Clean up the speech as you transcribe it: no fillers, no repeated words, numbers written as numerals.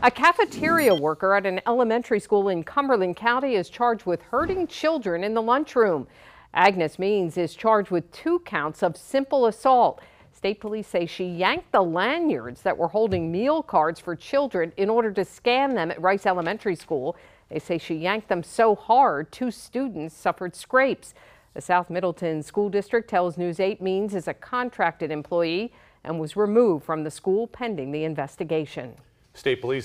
A cafeteria worker at an elementary school in Cumberland County is charged with hurting children in the lunchroom. Agnes Means is charged with 2 counts of simple assault. State police say she yanked the lanyards that were holding meal cards for children in order to scan them at Rice Elementary School. They say she yanked them so hard 2 students suffered scrapes. The South Middleton School District tells News 8 Means is a contracted employee and was removed from the school pending the investigation. State police